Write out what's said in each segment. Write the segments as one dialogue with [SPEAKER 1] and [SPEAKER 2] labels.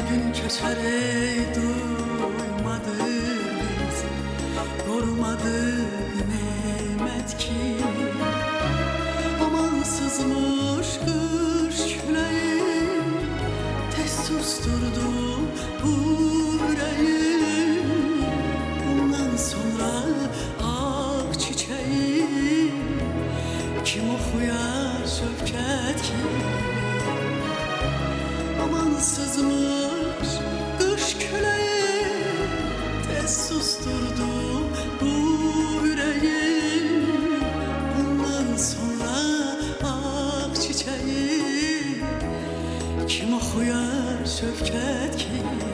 [SPEAKER 1] gün keçer ey duymadık biz, korumadık nimet kimi. Amansızmış kış küleği, tez susturdu bu yüreği. Bundan sonra ak çiçeği kim oxuyar Şövkət kimi. Amansızmış kış küleği, tez susturdu bu yüreği. Bundan sonra ak çiçeği kim oxuyar Şövkət kimi.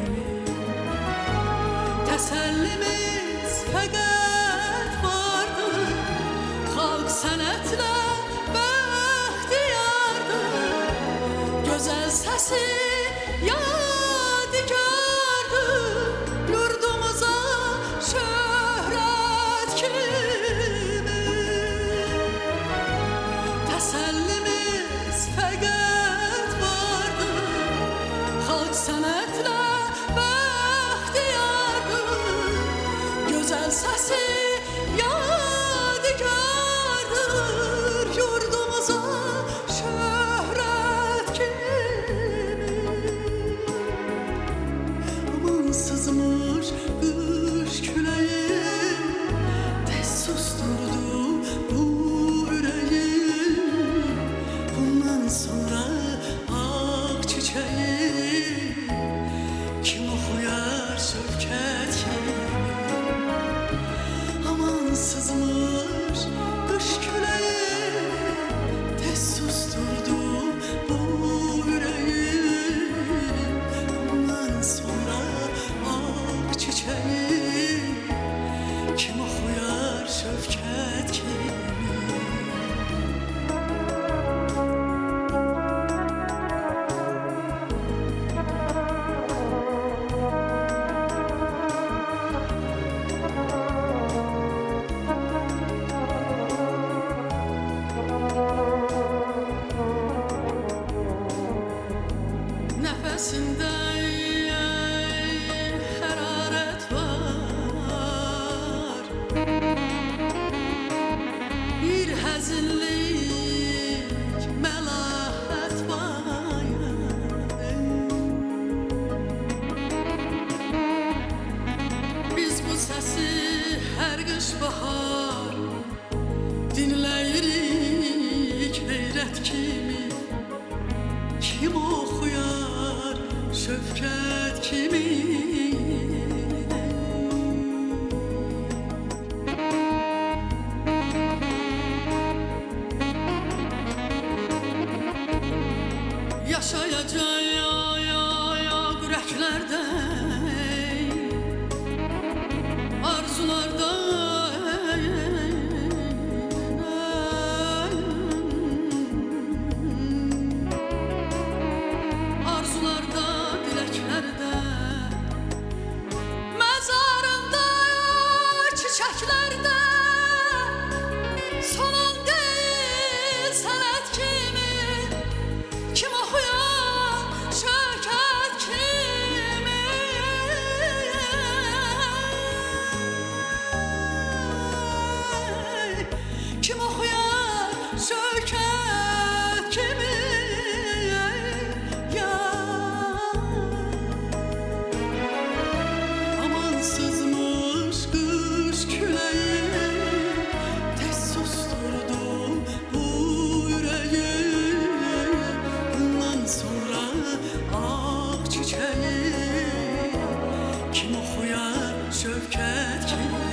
[SPEAKER 1] Təsəllimiz fəqət vardır, xalq sənətlə bəxtiyardır. Gözəl səsi yadigardır, yurdumuza şöhrət kimi. Təsəllimiz fəqət vardır, xalq sənətlə bəxtiyardır. Gözəl səsi yadigardır, yurdumuza şöhrət kimi. Amansızmış qış küləyi, tez susturdu bu yüreği. Bundan sonra ak çiçeği kim oxuyar Şövkət kimi. Amansızmış kış küleği, tez susturdu bu yüreği. Bundan sonra ak çiçeği kim oxuyar Şövkət kimi. Nəfəsində hərarət var, bir həzinlik məlahət var. Biz bu səsi hər qış bahar dinləyirik heyrət kimi. Kim oxuyar Şövkət kimi. Yaşayacaq ürəklərdə, arzularda, arzularda, diləklərdə, məzarında, çiçəklərdə. Solan deyil sənət kimi, kim oxuyar Şövkət kimi. Kim oxuyar Şövkət kimi. Amansızmış qış küləyi, tez susturdu bu yüreği. Bundan sonra ak çiçeği kim oxuyar Şövkət kimi.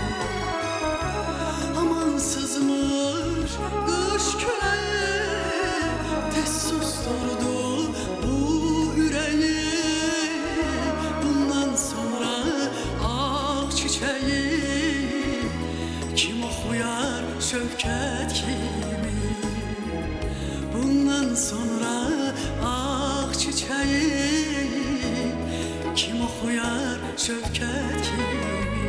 [SPEAKER 1] Amansızmış qış küləyi, tez susturdu bu yüreği. Bundan sonra ak çiçeği kim oxuyar Şövkət kimi. Bundan sonra ak çiçeği kim oxuyar Şövkət kimi.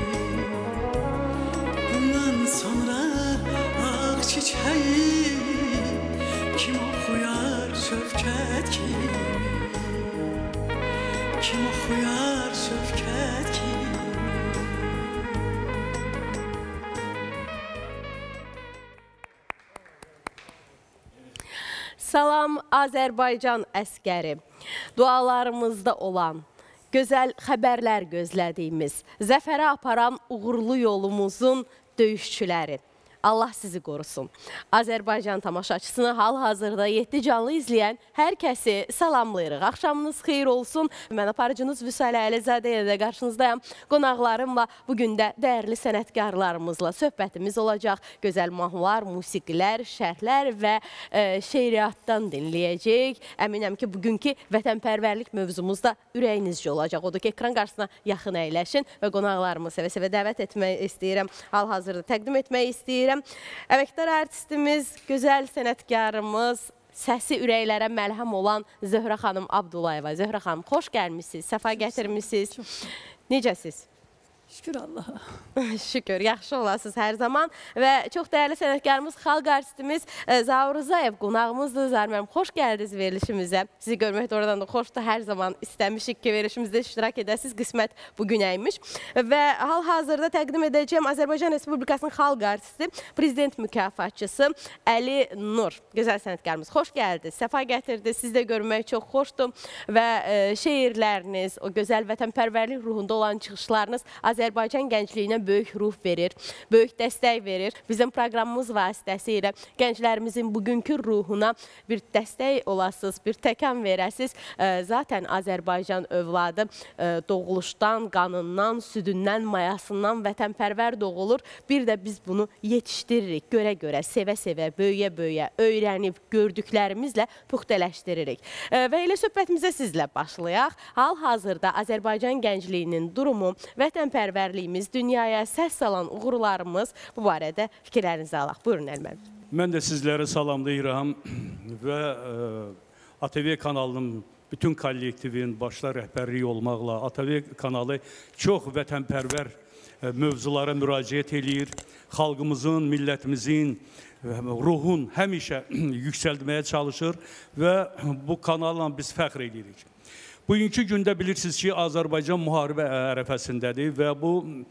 [SPEAKER 1] Bundan sonra ak çiçeği kim oxuyar Şövkət kimi. kim oxuyar şöfkət kimi.
[SPEAKER 2] Salam Azərbaycan əskəri, dualarımızda olan, gözəl xəbərlər gözlədiyimiz, zəfərə aparan uğurlu yolumuzun döyüşçüləri. Allah sizi qorusun. Azərbaycan tamaşaçısını hal-hazırda 7 canlı izləyən hər kəsi salamlayırıq. Axşamınız xeyir olsun. Mən aparıcınız Vüsalə Əlizadə ilə qarşınızdayım. Qonaqlarımla bugün də dəyərli sənətkarlarımızla söhbətimiz olacaq. Gözəl mahnılar, musiqilər, şərhlər və şeiriyyatdan dinləyəcəyik. Əminəm ki, bugünkü vətənpərvərlik mövzumuz da ürəyinizcə olacaq. Odur ki, ekran qarşısına yaxın əyləşin və qonaqlarımı sevə-sevə dəvət etmək istəyirəm. Hal-hazırda təqdim etmək istəyirəm. Əməkdar artistimiz, gözəl sənətkarımız, səsi ürəklərə məlhəm olan Zöhrə xanım Abdullayeva. Zöhrə xanım, xoş gəlmişsiniz, səfa gətirmişsiniz. Necəsiz?
[SPEAKER 3] Şükür Allaha.
[SPEAKER 2] Şükür, yaxşı olasınız hər zaman. Və çox dəyərli sənətkarımız, xalq artistimiz Zaur Rzayev qonağımızdır. Zaur müəllim, xoş gəldiniz verilişimizə. Sizi görmək də oradan da xoşdur. Hər zaman istəmişik ki, verilişimizdə iştirak edəsiniz. Qismət bugünəymiş. Və hal-hazırda təqdim edəcəyim Azərbaycan Respublikasının xalq artisti, prezident mükafatçısı Əli Nur. Gözəl sənətkarımız, xoş gəldiniz, səfa gətirdiniz. Sizi də görmək çox xoşdur. Və şeirləriniz, o gözəl vətənpərvərlik ruhunda olan çıxışlarınız Azərbaycan gəncliyinə böyük ruh verir, böyük dəstək verir. Bizim proqramımız vasitəsilə gənclərimizin bugünkü ruhuna bir dəstək olasınız, bir təkan verəsiniz. Zaten Azərbaycan övladı doğuluşdan, qanından, südündən, mayasından vətənpərvər doğulur. Bir də biz bunu yetişdiririk, görə-görə, sevə-sevə, böyüyə-böyüyə, öyrənib, gördüklərimizlə puxtələşdiririk. Və elə söhbətimizə sizlə başlayaq. Hal-hazırda Azərbaycan gəncliyinin durumu, vətənpərvərliyimiz, dünyaya səs salan uğurlarımız bu barədə fikirlərinizi alaq. Buyurun Əlmən.
[SPEAKER 4] Mən də sizləri salamlayıram və ATV kanalının bütün kollektivin başta rəhbərliyi olmaqla ATV kanalı çox vətənpərvər mövzulara müraciət eləyir. Xalqımızın, millətimizin, ruhun həmişə yüksəldməyə çalışır və bu kanalla biz fəxr edirik. Bugünkü gündə bilirsiniz ki, Azərbaycan müharibə ərəfəsindədir və bu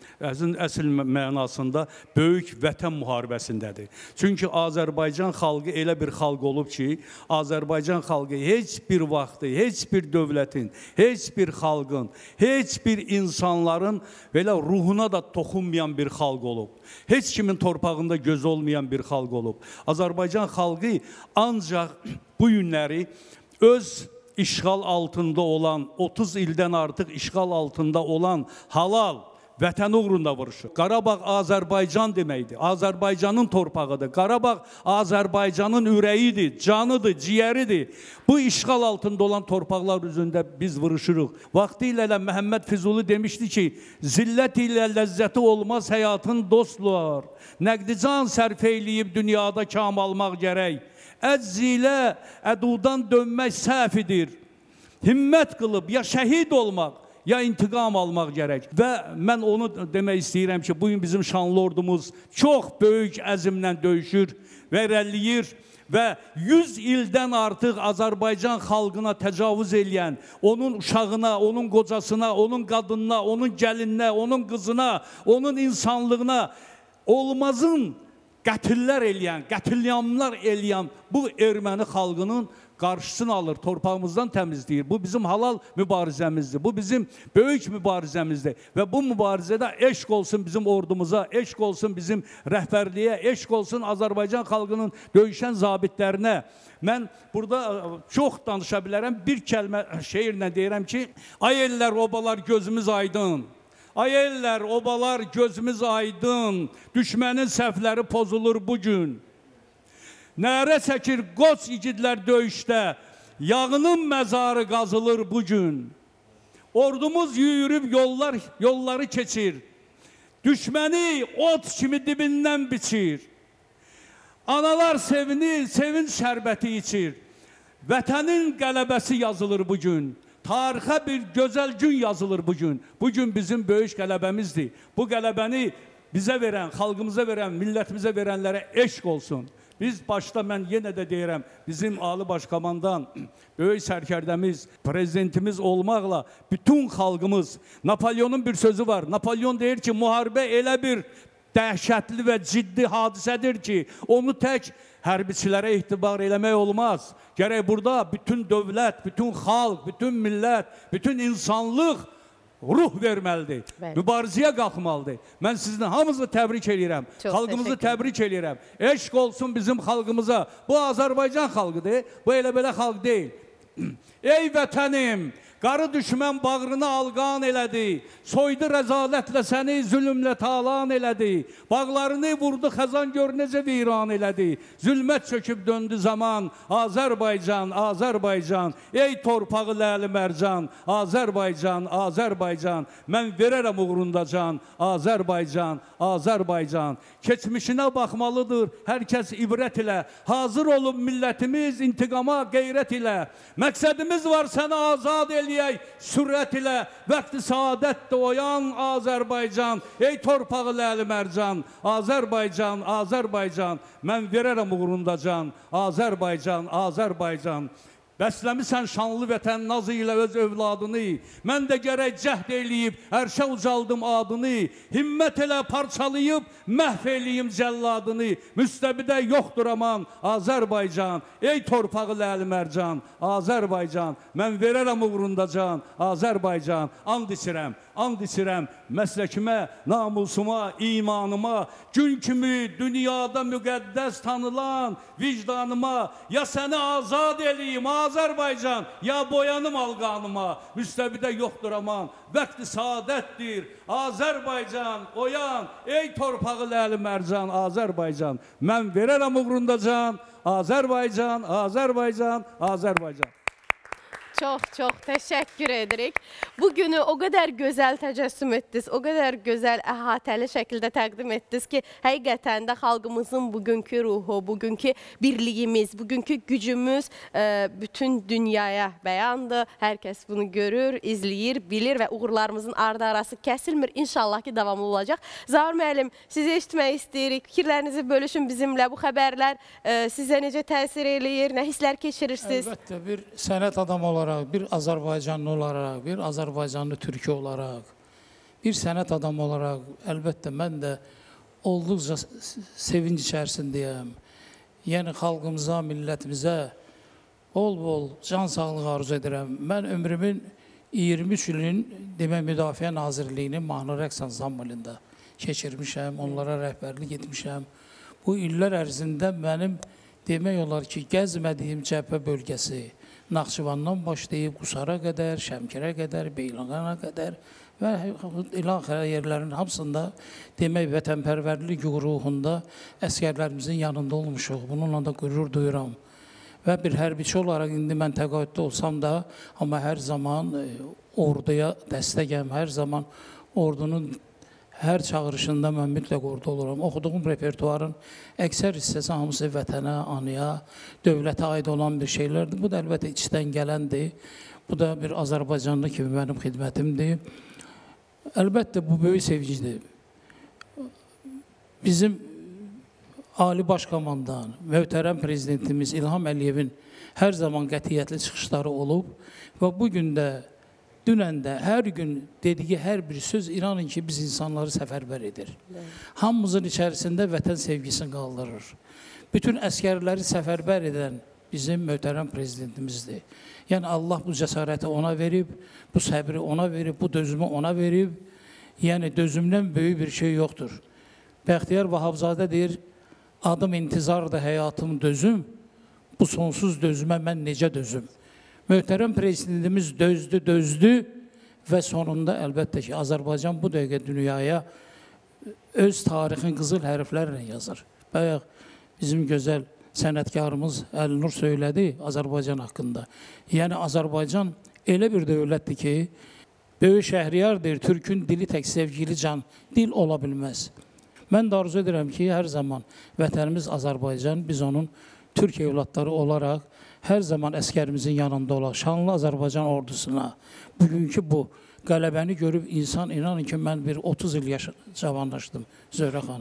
[SPEAKER 4] əsl mənasında böyük vətən müharibəsindədir. Çünki Azərbaycan xalqı elə bir xalq olub ki, Azərbaycan xalqı heç bir vaxtı, heç bir dövlətin, heç bir xalqın, heç bir insanların belə ruhuna da toxunmayan bir xalq olub. Heç kimin torpağında göz olmayan bir xalq olub. Azərbaycan xalqı ancaq bu günləri öz işğal altında olan, 30 ildən artıq işğal altında olan halal vətən uğrunda vuruşur. Qarabağ Azərbaycan deməkdir, Azərbaycanın torpağıdır. Qarabağ Azərbaycanın ürəyidir, canıdır, ciyəridir. Bu işğal altında olan torpaqlar üzündə biz vuruşuruq. Vaxtilə Məhəmməd Füzuli demişdi ki, zillət ilə ləzzəti olmaz həyatın dostlar. Nəqdican sərf eyləyib dünyada kam almaq gərək. Əcz ilə ədudan dönmək səhvidir. Himmət qılıb ya şəhid olmaq, ya intiqam almaq gərək. Və mən onu demək istəyirəm ki, bugün bizim şanlı ordumuz çox böyük əzmlə döyüşür və irəliləyir və 100 ildən artıq Azərbaycan xalqına təcavüz eləyən, onun uşağına, onun qocasına, onun qadınına, onun gəlinə, onun qızına, onun insanlığına olmazın qətillər eləyən, qətilyamlar eləyən bu erməni xalqının qarşısını alır, torpağımızdan təmizləyir. Bu bizim halal mübarizəmizdir, bu bizim böyük mübarizəmizdir və bu mübarizədə eşq olsun bizim ordumuza, eşq olsun bizim rəhbərliyə, eşq olsun Azərbaycan xalqının döyüşən zabitlərinə. Mən burada çox danışa bilərəm, bir kəlmə şeirlə deyirəm ki, ay ellər, obalar, gözümüz aydın. Ay ellər, obalar, gözümüz aydın, düşmənin səhvləri pozulur bugün. Nərə çəkir qoç igidlər döyüşdə, yağının məzarı qazılır bugün. Ordumuz yüyürüb yolları keçir, düşməni ot kimi dibindən biçir. Analar sevinir, sevinç şərbəti içir, vətənin qələbəsi yazılır bugün. Tarixə bir gözəl gün yazılır bugün. Bugün bizim böyük qələbəmizdir. Bu qələbəni bizə verən, xalqımıza verən, millətimizə verənlərə eşq olsun. Biz başta mən yenə də deyirəm, bizim Ali Başkomandan, böyük sərkərdəmiz, prezidentimiz olmaqla bütün xalqımız, Napolyonun bir sözü var. Napolyon deyir ki, müharibə elə bir dəhşətli və ciddi hadisədir ki, onu tək hərbiçilərə etibar eləmək olmaz. Gərək burada bütün dövlət, bütün xalq, bütün millət, bütün insanlıq ruh verməlidir, mübarizəyə qalxmalıdır. Mən sizin hamınızı təbrik edirəm, xalqımızı təbrik edirəm. Eşq olsun bizim xalqımıza. Bu Azərbaycan xalqıdır, bu elə belə xalq deyil. Ey vətənim, qarı düşmən bağrını alqan elədi, soydu rəzalətlə səni zülmlə talan elədi, bağlarını vurdu xəzan gör necə viran elədi, zülmət çöküb döndü zaman, Azərbaycan, Azərbaycan, ey torpağı ləli mərcan, Azərbaycan, Azərbaycan, mən verərəm uğrunda can, Azərbaycan, Azərbaycan, keçmişinə baxmalıdır hər kəs ibrət ilə, hazır olub millətimiz intiqama qeyrət ilə, məqsədimiz var səni azad eləyək, sürət ilə, vəqti saadətdə oyan Azərbaycan, ey torpağı ləli mərcan, Azərbaycan, Azərbaycan, mən verərəm uğrunda can, Azərbaycan, Azərbaycan. Bəsləmisən şanlı vətən nazı ilə öz övladını, mən də gərək cəhd eləyib, ərşə ucaldım adını, himmət elə parçalayıb, məhv eləyim cəlladını, müstəbidə yoxdur aman, Azərbaycan, ey torpağı ləli mərcan, Azərbaycan, mən verərəm uğrunda can, Azərbaycan, and içirəm, məsləkimə, namusuma, imanıma, gün kimi dünyada müqəddəs tanılan vicdanıma, ya səni azad eləyim, Azərbaycan, ya boyanım alqanıma, müstəbidə yoxdur aman, vəqti saadətdir, Azərbaycan, oyan, ey torpağı ləli mərcan, Azərbaycan, mən verərəm uğrunda can, Azərbaycan, Azərbaycan, Azərbaycan.
[SPEAKER 2] Çox təşəkkür edirik. Bu günü o qədər gözəl təcəssüm etdiniz, o qədər gözəl əhatəli şəkildə təqdim etdiniz ki, həqiqətən də xalqımızın bugünkü ruhu, bugünkü birliyimiz, bugünkü gücümüz bütün dünyaya bəyandır. Hər kəs bunu görür, izləyir, bilir və uğurlarımızın ardı arası kəsilmir. İnşallah ki, davamlı olacaq. Zaur müəllim, sizi eşitmək istəyirik. Fikirlərinizi bölüşün bizimlə. Bu xəbərlər sizə necə təsir eləyir, nə hisslər keçirirsiniz?
[SPEAKER 3] Əlbəttə, bir sənət adamı olaraq, bir Azərbaycanlı olaraq, bir Azərbaycanlı türkü olaraq, bir sənət adamı olaraq, əlbəttə mən də olduqca sevinç içərisindəyəm. Yəni xalqımıza, millətimizə bol-bol can sağlığı arzu edirəm. Mən ömrümün 23 ilin Müdafiə Nazirliyinin mahnı rəqs ansamblında keçirmişəm, onlara rəhbərlik etmişəm. Bu illər ərzində mənim demək olar ki, gəzmədiyim cəbhə bölgəsi, Naxçıvandan başlayıb Qusara qədər, Şəmkirə qədər, Beyləqana qədər və ilaxərə yerlərin hamısında demək vətənpərvərlik ruhunda əskərlərimizin yanında olmuşuq. Bununla da qürur duyuram. Və bir hərbiçi olaraq indi mən təqaüddə olsam da, amma hər zaman orduya dəstəkəm, hər zaman ordunun hər çağırışında mən mütləq orada oluram. Oxuduğum repertuarın əksər hissəsi hamısı vətənə, anıya, dövlətə aid olan bir şeylərdir. Bu da əlbəttə içdən gələndir. Bu da bir Azərbaycanlı kimi mənim xidmətimdir. Əlbəttə bu böyük sevincdir. Bizim Ali Başkomandan, möhtərəm prezidentimiz İlham Əliyevin hər zaman qətiyyətli çıxışları olub və bugün də dünən də hər gün dediyi hər bir söz inanın ki, biz insanları səfərbər edir. Hamımızın içərisində vətən sevgisini qaldırır. Bütün əskərləri səfərbər edən bizim möhtərəm prezidentimizdir. Yəni Allah bu cəsarəti ona verib, bu səbri ona verib, bu dözümü ona verib. Yəni dözümdən böyük bir şey yoxdur. Bəxtiyar Vahabzadə deyir, adım intizardır, həyatım dözüm, bu sonsuz dözümə mən necə dözüm? Möhtərəm prezidentimiz dözdü və sonunda əlbəttə ki, Azərbaycan bu dəqiqə dünyaya öz tarixin qızıl hərflərlə yazır. Bayaq bizim gözəl sənətkarımız Əlinur söylədi Azərbaycan haqqında. Yəni Azərbaycan elə bir dövlətdir ki, böyük şəhriyardır, türkün dili tək sevgili can, dil ola bilməz. Mən də arzu edirəm ki, hər zaman vətənimiz Azərbaycan, biz onun türk evlatları olaraq hər zaman əskərimizin yanında olaq, şanlı Azərbaycan ordusuna, bugünkü bu qələbəni görüb insan, inanın ki, mən bir 30 il cavanlaşdım, Zöhrə xanım.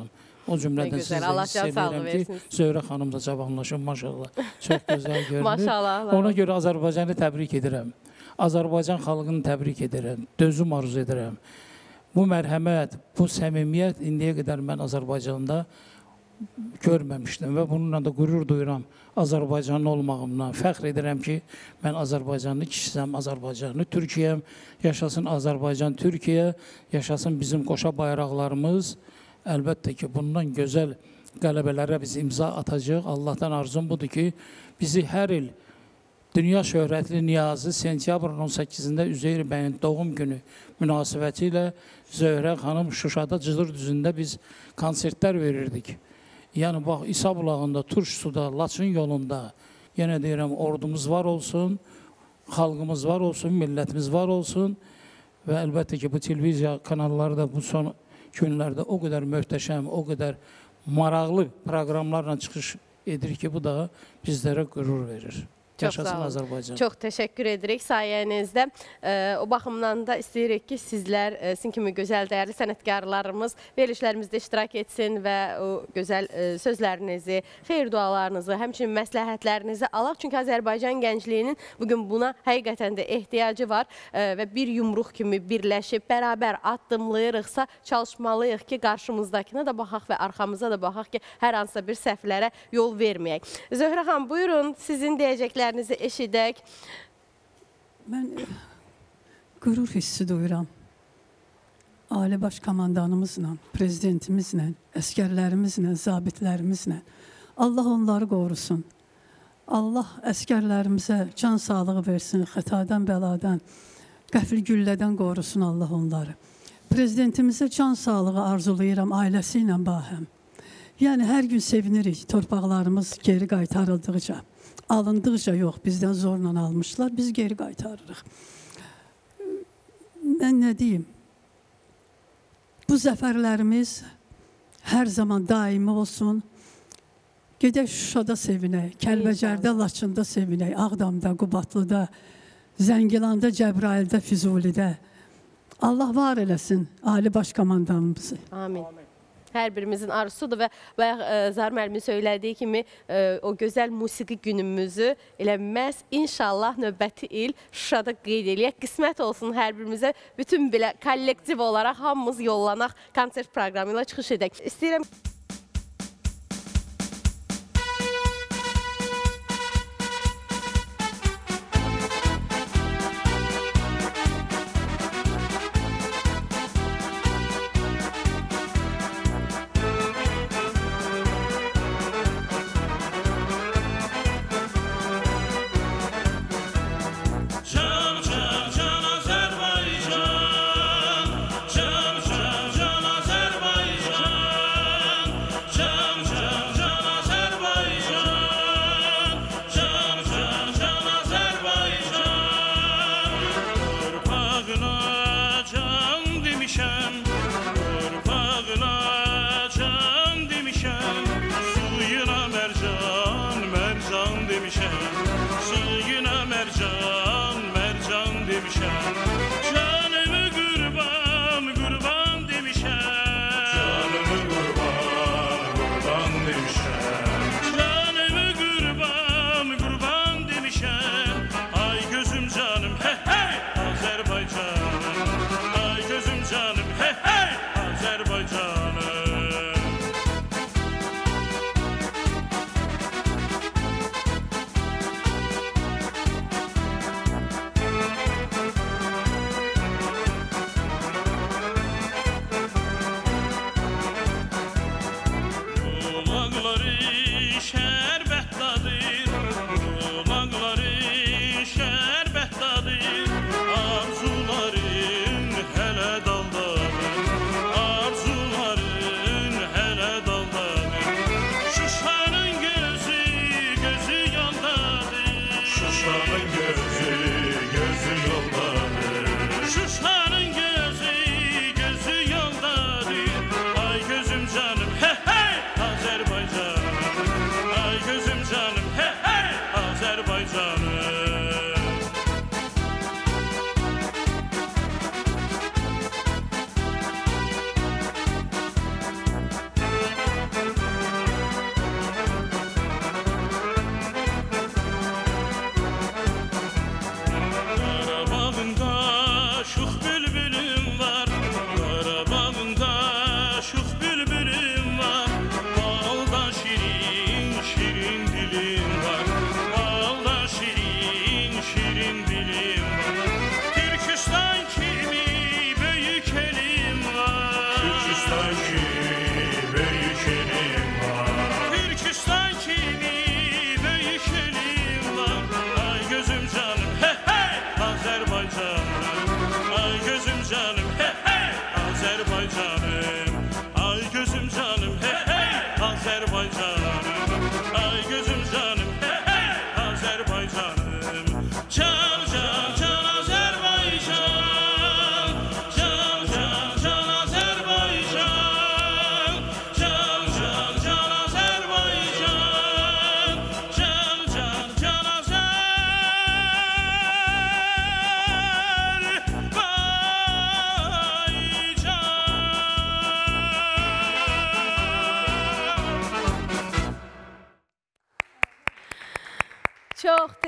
[SPEAKER 3] O cümlədən
[SPEAKER 2] Ne
[SPEAKER 3] sizə
[SPEAKER 2] güzel, Allah
[SPEAKER 3] hiss
[SPEAKER 2] can sağlığı
[SPEAKER 3] edirəm ki,
[SPEAKER 2] versin.
[SPEAKER 3] Zöhrə xanım da cavanlaşıb maşallah. Çox gözəl görünür.
[SPEAKER 2] Maşallah.
[SPEAKER 3] Ona görə Azərbaycanı təbrik edirəm. Azərbaycan xalqını təbrik edirəm. Dözüm arzu edirəm. Bu mərhəmət, bu səmimiyyət indiyə qədər mən Azərbaycanda görməmişdim və bununla da qürur duyuram Azərbaycanlı olmağımdan. Fəxr edirəm ki, mən Azərbaycanlı kişisəm, Azərbaycanlı Türkiyəm. Yaşasın Azərbaycan, Türkiyə, yaşasın bizim qoşa bayraqlarımız. Əlbəttə ki, bundan gözəl qələbələrə biz imza atacaq. Allahdan arzum budur ki, bizi hər il dünya şöhrətli Niyazi sentyabrın 18-də Üzeyir bəyin doğum günü münasibəti ilə Zöhrə xanım Şuşada Cıdır düzündə biz konsertlər verirdik. Yəni, bax, İsa bulağında, Turş suda, Laçın yolunda, yenə deyirəm, ordumuz var olsun, xalqımız var olsun, millətimiz var olsun və əlbəttə ki, bu televiziya kanalları da bu son günlərdə o qədər möhtəşəm, o qədər maraqlı proqramlarla çıxış edir ki, bu da bizlərə qürur verir. Yaşasın Azərbaycan.
[SPEAKER 2] Çox təşəkkür edirik sayənizdə. O baxımdan da istəyirik ki, sizlər, sizin kimi gözəl, dəyərli sənətkarlarımız verilişlərimizdə iştirak etsin və o gözəl sözlərinizi, xeyir dualarınızı, həmçinin məsləhətlərinizi alaq. Çünki Azərbaycan gəncliyinin bugün buna həqiqətən də ehtiyacı var və bir yumruq kimi birləşib, bərabər addımlayırıqsa çalışmalıyıq ki, qarşımızdakına da baxaq və arxamıza da baxaq ki, hər hansısa bir səhvlərə yol verməyək. Zöhrə xanım, buyurun, sizin deyəcəklərinizi eşidək.
[SPEAKER 1] Mən qürur hissi duyuram. Ali Baş Komandanımızla, prezidentimizlə, əskərlərimizlə, zabitlərimizlə. Allah onları qorusun. Allah əskərlərimizə can sağlığı versin, xətadan, bəladan, qəfil güllədən qorusun Allah onları. Prezidentimizə can sağlığı arzulayıram ailəsi ilə bahəm. Yəni, hər gün sevinirik torpaqlarımız geri qaytarıldıqca. Alındıqca yox, bizdən zorla almışlar, biz geri qaytarırıq. Mən nə deyim? Bu zəfərlərimiz hər zaman daimi olsun. Gedək Şuşada sevinək, Kəlbəcərdə, Laçında sevinək, Ağdamda, Qubadlıda, Zəngilanda, Cəbrayildə, Füzulidə. Allah var eləsin Ali Baş Komandanımızı.
[SPEAKER 2] Amin. Hər birimizin arzusudur və bayaq Zahir müəllimin söylediyi kimi o gözəl musiqi günümüzü elə məhz inşallah növbəti il Şuşada qeyd eləyək. Qismət olsun hər birimizə, bütün belə kollektiv olaraq hamımız yollanaq, konsert proqramı ilə çıxış edək. İstəyirəm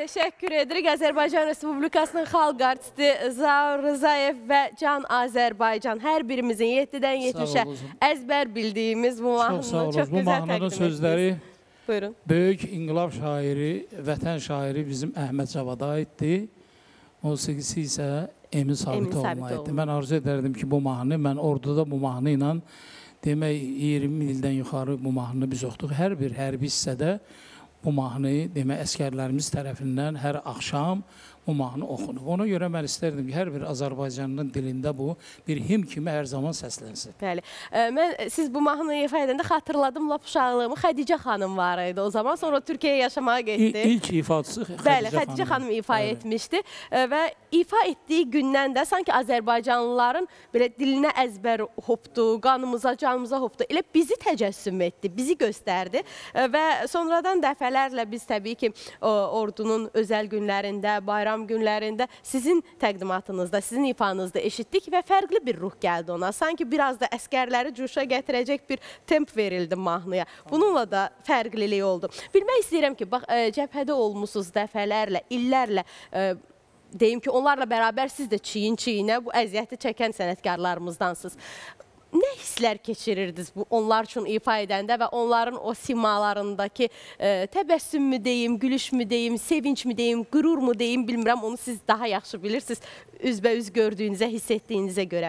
[SPEAKER 2] Təşəkkür edirik. Azərbaycan Respublikasının xalq artisti Zaur Rzayev və Can Azərbaycan. Hər birimizin 7-dən 70-ə əzbər bildiyimiz bu mahnını çox gözəl
[SPEAKER 3] Bu mahnının sözləri
[SPEAKER 2] buyurun.
[SPEAKER 3] Böyük inqilab şairi, vətən şairi bizim Əhməd Cavada aiddir. Musiqisi isə Emin Sabitoğlu'na aiddir. Mən arzu edərdim ki, bu mahnı, mən orduda bu mahnı ilə demək 20 ildən yuxarı bu mahnını biz oxuduq. Hər bir hərbi hissədə bu mahnı demək əskərlərimiz tərəfindən hər axşam bu mahnı oxunub. Ona görə mən istərdim ki, hər bir Azərbaycanlının dilində bu bir himn kimi hər zaman səslənsin.
[SPEAKER 2] Bəli. Mən siz bu mahnını ifa edəndə xatırladım lap uşaqlığımı. Xədicə xanım var idi o zaman. Sonra Türkiyəyə yaşamağa getdi.
[SPEAKER 3] İlk ifaçısı Xədicə xanım.
[SPEAKER 2] Bəli, Xədicə xanım ifa etmişdi və ifa etdiyi gündən də sanki Azərbaycanlıların belə dilinə əzbər hopdu, qanımıza, canımıza hopdu. Elə bizi təcəssüm etdi, bizi göstərdi və sonradan dəfələrlə biz təbii ki, ordunun özəl günlərində, bayram günlərində sizin təqdimatınızda, sizin ifanızda eşitdik və fərqli bir ruh gəldi ona. Sanki biraz da əskərləri cuşa gətirəcək bir temp verildi mahnıya. Bununla da fərqlilik oldu. Bilmək istəyirəm ki, bax, cəbhədə olmusunuz dəfələrlə, illərlə, deyim ki, onlarla bərabər siz də çiyin-çiyinə bu əziyyəti çəkən sənətkarlarımızdansınız. Nə hisslər keçirirdiniz onlar üçün ifa edəndə və onların o simalarındakı təbəssüm mü deyim, gülüş mü deyim, sevinç mi deyim, qürur mu deyim, bilmirəm, onu siz daha yaxşı bilirsiniz üzbəüz gördüyünüzə, hiss etdiyinizə görə.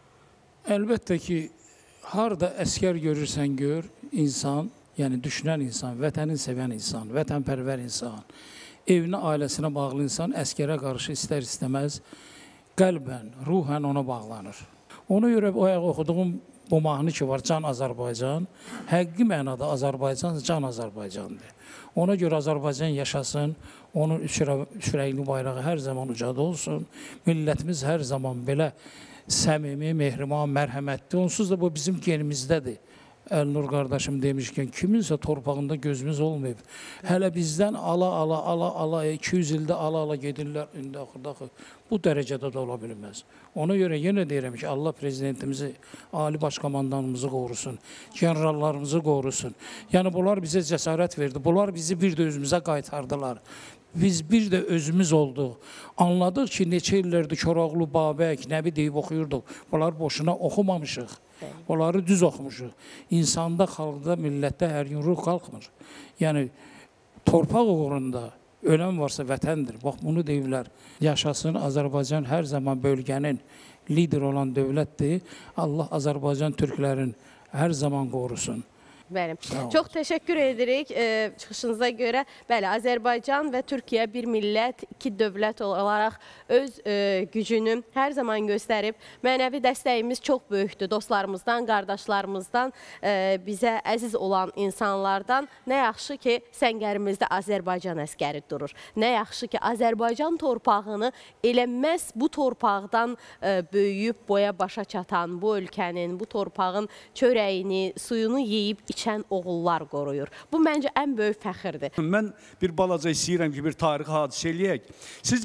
[SPEAKER 3] Əlbəttə ki, harada əskər görürsən gör, insan, yəni düşünən insan, vətəni sevən insan, vətənpərvər insan, evinə, ailəsinə bağlı insan əskərə qarşı istər-istəməz qəlbən, ruhən ona bağlanır. Ona görə oxuduğum bu mahnı ki var, Can Azərbaycan, həqiqi mənada Azərbaycan, Can Azərbaycandır. Ona görə Azərbaycan yaşasın, onun üç rəngli bayrağı hər zaman ucada olsun, millətimiz hər zaman belə səmimi, mehriban, mərhəmətli, onsuz da bu bizim genimizdədir. Əlnur qardaşım demişkən, kiminsə torpağında gözümüz olmayıb. Hələ bizdən ala, 200 ildə ala gedirlər, indi axırda bu dərəcədə də ola bilməz. Ona görə yenə deyirəm ki, Allah prezidentimizi, ali başkomandanımızı qorusun, generallarımızı qorusun. Yəni, bunlar bizə cəsarət verdi, bunlar bizi bir də özümüzə qaytardılar. Biz bir də özümüz olduq. Anladıq ki, neçə illərdir Koroğlu, Babək, Nəbi deyib oxuyurduq. Bunlar boşuna oxumamışıq. Onları düz oxumuşuq. İnsanda, xalqda, millətdə hər gün ruh qalxmır. Yəni, torpaq uğrunda ölən varsa vətəndir. Bax, bunu deyirlər. Yaşasın Azərbaycan hər zaman bölgənin lider olan dövlətdir. Allah Azərbaycan türklərin hər zaman qorusun.
[SPEAKER 2] Bəli. Çox təşəkkür edirik çıxışınıza görə. Bəli, Azərbaycan və Türkiyə bir millət, iki dövlət olaraq öz gücünü hər zaman göstərib. Mənəvi dəstəyimiz çox böyükdür. Dostlarımızdan, qardaşlarımızdan, bizə əziz olan insanlardan. Nə yaxşı ki, səngərimizdə Azərbaycan əskəri durur. Nə yaxşı ki, Azərbaycan torpağını elə məhz bu torpaqdan böyüyüb boya başa çatan bu ölkənin, bu torpağın çörəyini, suyunu yeyib içən oğullar qoruyur. Bu məncə ən böyük fəxirdir.
[SPEAKER 4] Mən bir balaca istəyirəm ki, bir tarixi hadisə eləyək. Siz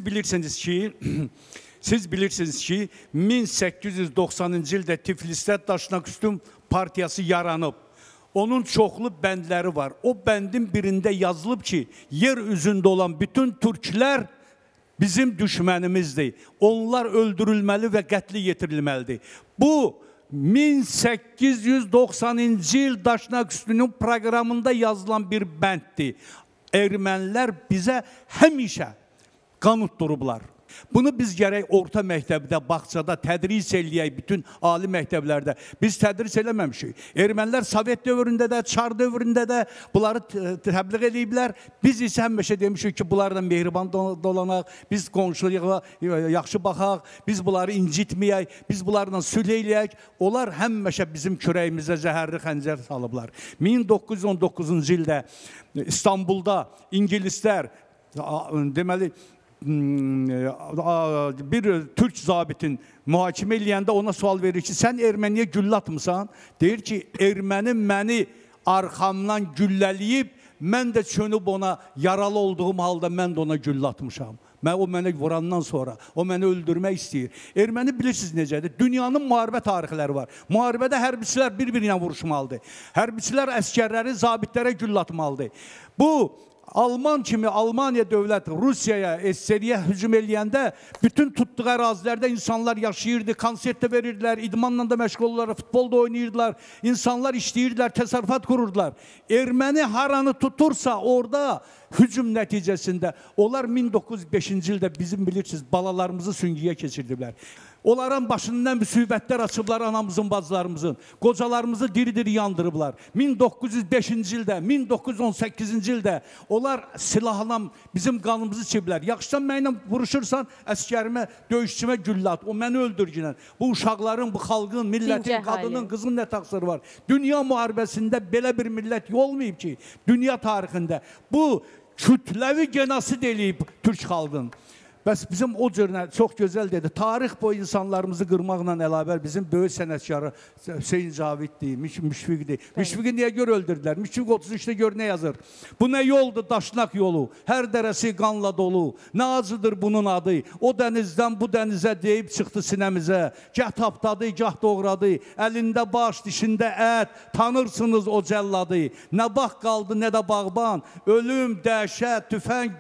[SPEAKER 4] bilirsiniz ki, 1890-cı ildə Tiflisdə Daşnaqüstün partiyası yaranıb. Onun çoxlu bəndləri var. O bəndin birində yazılıb ki, yer üzündə olan bütün türklər bizim düşmənimizdir. Onlar öldürülməli və qətli yetirilməlidir. Bu 1890-cı il Daşnaqüstünün proqramında yazılan bir bənddir. Ermənilər bizə həmişə qanut durublar. Bunu biz gərək orta məktəbdə, bağçada tədris eləyək, bütün ali məktəblərdə. Biz tədris eləməmişik. Ermənilər Sovet dövründə də, Çar dövründə də bunları təbliğ ediblər. Biz isə həmişə demişik ki, bunlarla mehriban dolanaq, biz qonşuluğa yaxşı baxaq, biz bunları incitməyək, biz bunlarla sülh eləyək. Onlar həmişə bizim kürəyimizə zəhərli xəncər salıblar. 1919-cu ildə İstanbulda İngilislər, deməli, bir türk zabitin mühakimə eləyəndə ona sual verir ki, sən erməniyə güllə atmısan? Deyir ki, erməni məni arxamdan güllələyib, mən də çönüb ona yaralı olduğum halda mən də ona güllə atmışam. O mənə vurandan sonra, o məni öldürmək istəyir. Erməni bilirsiniz necədir? Dünyanın müharibə tarixləri var. Müharibədə hərbiçilər bir-birinə vuruşmalıdır. Hərbiçilər əskərləri, zabitlərə güllə atmalıdır. Bu,
[SPEAKER 5] Alman kimi Almaniya dövləti Rusiyaya, SSR-yə hücum eləyəndə bütün tutduğu ərazilərdə insanlar yaşayırdı, konsert də verirdilər, idmanla da məşğul olurlar, futbol da oynayırdılar, insanlar işləyirdilər, təsərrüfat qururdular. Erməni haranı tutursa orada hücum nəticəsində onlar 1905-ci ildə bizim bilirsiniz balalarımızı süngüyə keçirdilər. Onların başından müsibətlər açıblar anamızın, bacılarımızın. Qocalarımızı diri-diri yandırıblar. 1905-ci ildə, 1918-ci ildə onlar silahla bizim qanımızı çiblər. Yaxşıdan mənimlə vuruşursan, əskərimə, döyüşçümə güllə at. O məni öldürgünən. Bu uşaqların, bu xalqın, millətin, qadının, qızın nə təqsiri var? Dünya müharibəsində belə bir millət olmayıb ki, dünya tarixində. Bu kütləvi genosid eləyib Türk xalqın. Bəs bizim o cürünə çox gözəl dedi. Tarix boyu insanlarımızı qırmaqla əlavə bizim böyük sənətkarı Hüseyin Caviddir, Müşfiqdir. Müşfiqi niyə görə öldürdülər? Müşfiq 33-də gör nə yazır? Bu nə yoldur? Daşnaq yolu. Hər dərəsi qanla dolu. Nə acıdır bunun adı? O dənizdən bu dənizə deyib çıxdı sinəmizə. Gah tapdadı, gah doğradı. Əlində baş, dişində ət. Tanırsınız o cəlladı. Nə bax qaldı, nə də bağban. Ölüm, dəhşət, tüfəng,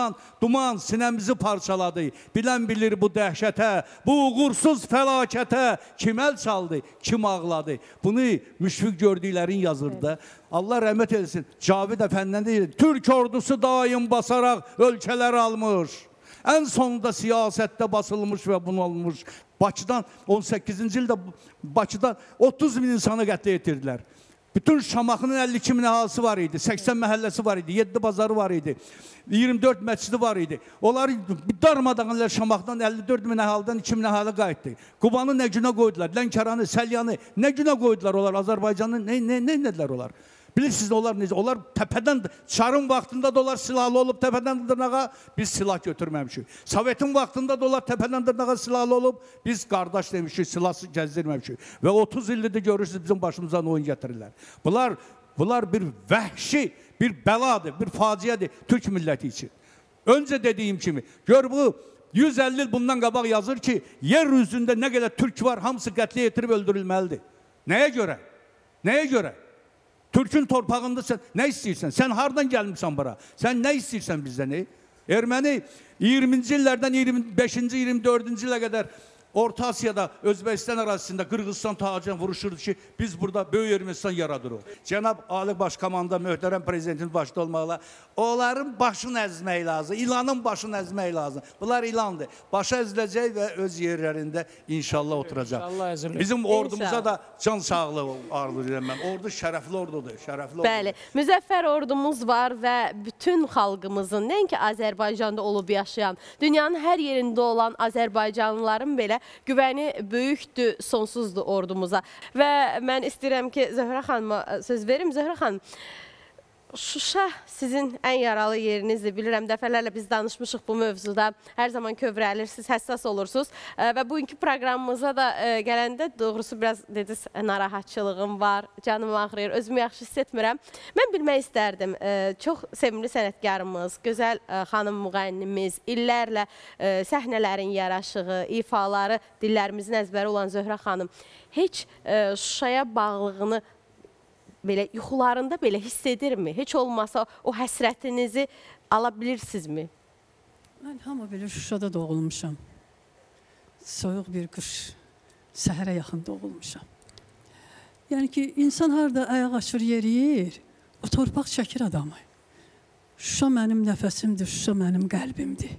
[SPEAKER 5] duman sinəmizi parçaladı. Bilən bilir bu dəhşətə, bu uğursuz fəlakətə kim əl çaldı, kim ağladı. Bunu Müşfiq gördüklərin yazırdı. Allah rəhmət etsin. Cavid Əfəndinin deyir, Türk ordusu daim basaraq ölkələr almış. Ən sonunda siyasətdə basılmış və bunalmış. Bakıdan 18-ci ildə Bakıdan 30 min insanı qətlə yetirdilər. Bütün Şamaxının 52 min əhalisi var idi, 80 məhəlləsi var idi, 7 bazarı var idi, 24 məscidi var idi. Onları darmadağınlar Şamaxdan 54 min əhaldən 2 min əhali qayıtdı. Qubanı nə günə qoydular, Lənkəranı, Səlyanı nə günə qoydular onlar, Azərbaycanı nə edilər onlar? Bilirsiniz onlar necə? Onlar təpədən, Çarın vaxtında da onlar silahlı olub təpədən dırnağa, biz silah götürməmişik. Sovetin vaxtında da onlar təpədən dırnağa silahlı olub, biz qardaş demişik, silahsız gəzdirməmişik. Və 30 ildir görürsünüz bizim başımızdan oyun gətirirlər. Bunlar bir vəhşi, bir bəladır, bir faciədir Türk milləti üçün. Öncə dediyim kimi, gör bu 150 il bundan qabaq yazır ki, yer üzündə nə qədər Türk var, hamısı qətlə yetirib öldürülməlidir. Nəyə görə? Nəyə görə? Türk'ün torpağında sen ne istiyorsan? Sen hardan gelmişsin bura? Sen ne istiyorsan bizden? Ermeni 20. illerden 25. 24. ile kadar Orta Asya'da, Özbekistan arasında, Kırgızistan tacına vuruşurdu ki biz burada Böyük Ermənistan yaradır o. Cenab Ali Başkomanda, möhtərəm prezidentimiz başda olmaqla onların başını əzmək lazım, ilanın başını əzmək lazım. Bunlar ilandır. Başı əziləcək və öz yerlərində inşallah oturacaq. Bizim ordumuza da can sağlığı arzulayıram mən. Ordu şərəfli ordudur, şərəfli ordudur.
[SPEAKER 2] Bəli, müzəffər ordumuz var və bütün xalqımızın, nəinki Azərbaycanda olub yaşayan, dünyanın hər yerində olan Azərbaycanlıların belə güvəni böyükdür, sonsuzdur ordumuza. Və mən istəyirəm ki, Zöhrə xanıma söz verim. Zöhrə xanım, Şuşa sizin ən yaralı yerinizdir. Bilirəm, dəfələrlə biz danışmışıq bu mövzuda. Hər zaman kövrəlirsiniz, həssas olursunuz. Və bugünkü proqramımıza da gələndə doğrusu biraz dediniz, narahatçılığım var, canım ağrıyır, özümü yaxşı hiss etmirəm. Mən bilmək istərdim, çox sevimli sənətkarımız, gözəl xanım müğənnimiz, illərlə səhnələrin yaraşığı, ifaları dillərimizin əzbəri olan Zöhrə xanım heç Şuşaya bağlılığını belə yuxularında belə hiss edirmi? Heç olmasa o həsrətinizi ala bilirsinizmi?
[SPEAKER 1] Mən hamı bilir Şuşada doğulmuşam. Soyuq bir qış, səhərə yaxın doğulmuşam. Yəni ki, insan harada ayaq açır, yeriyir, o torpaq çəkir adamı. Şuşa mənim nəfəsimdir, Şuşa mənim qəlbimdir.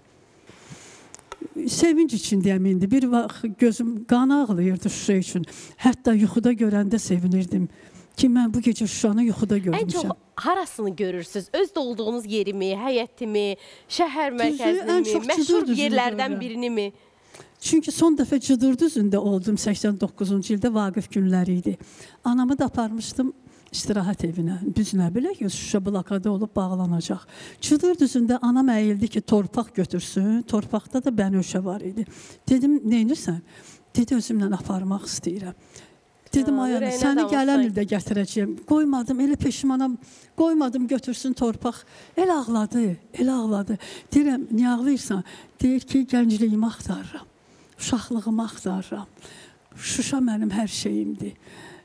[SPEAKER 1] Sevinç içindəyəm indi. Bir vaxt gözüm qan ağlayırdı Şuşa üçün. Hətta yuxuda görəndə sevinirdim. Ki, mən bu gecə Şuşanı yuxuda görmüşəm.
[SPEAKER 2] Ən çox harasını görürsünüz? Özdə olduğunuz yerimi, həyətimi, şəhər mərkəzini, məşhur yerlərdən birini mi?
[SPEAKER 1] Çünki son dəfə Cıdırdüzündə oldum 89-cu ildə Vaqif günləri idi. Anamı da aparmışdım istirahət evinə. Biz nə bilək ki, Şuşa blokada olub bağlanacaq. Cıdırdüzündə anam əyildi ki, torpaq götürsün. Torpaqda da bənövşə var idi. Dedim, neynirsən? Dedi, özümlə aparmaq istəyirəm. Dedim, ayana, səni gələn ildə gətirəcəyim. Qoymadım, elə peşmanam, qoymadım götürsün torpaq. El ağladı, el ağladı. Deyirəm, niyə ağlayırsan? Deyir ki, gəncliyimi axtarıram, uşaqlığımı axtarıram. Şuşa mənim hər şeyimdir.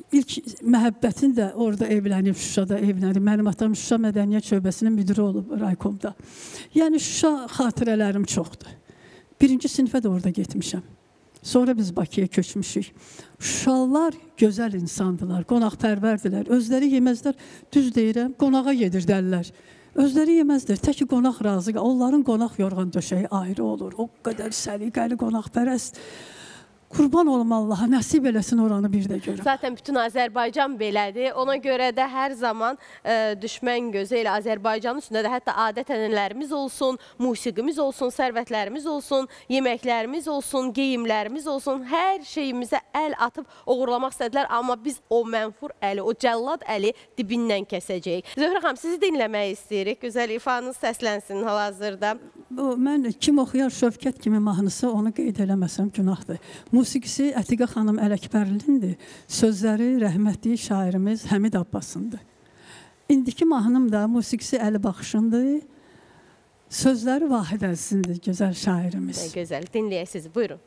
[SPEAKER 1] İlk məhəbbətin də orada evlənib, Şuşada evlənib. Mənim atam Şuşa Mədəniyyət Şöbəsinin müdiri olub raykomda. Yəni Şuşa xatirələrim çoxdur. Birinci sinifə də orada getmişəm. Sonra biz Bakıya köçmüşük. Şuşalılar gözəl insandılar, qonaqpərvərdilər. Özləri yeməzlər, düz deyirəm, qonağa gedirdərlər. Özləri yeməzdir, tək ki qonaq razı. Onların qonaq yorğan döşəyi ayrı olur. O qədər səliqəli qonaqpərəst. Qurban olum Allaha, nəsib eləsin oranı bir də görüm.
[SPEAKER 2] Zaten bütün Azərbaycan belədir. Ona görə də hər zaman düşmən gözü elə Azərbaycanın üstündə də hətta adət-ənənələrimiz olsun, musiqimiz olsun, sərvətlərimiz olsun, yeməklərimiz olsun, geyimlərimiz olsun, hər şeyimizə əl atıb oğurlamaq istədilər. Amma biz o mənfur əli, o cəllad əli dibindən kəsəcəyik. Zöhrə xanım, sizi dinləmək istəyirik. Gözəl ifanız səslənsin hal-hazırda.
[SPEAKER 1] Mən kim oxuyar Şövkət kimi mahnısı, onu qeyd eləməsəm günahdır. Musiqisi Ətiqə xanım Ələkbərlinindir. Sözləri rəhmətli şairimiz Həmid Abbasındır. İndiki mahnım da musiqisi Əli Baxışındır. Sözləri Vahid Əzizindir, gözəl şairimiz.
[SPEAKER 2] Gözəl, dinləyək sizi, buyurun.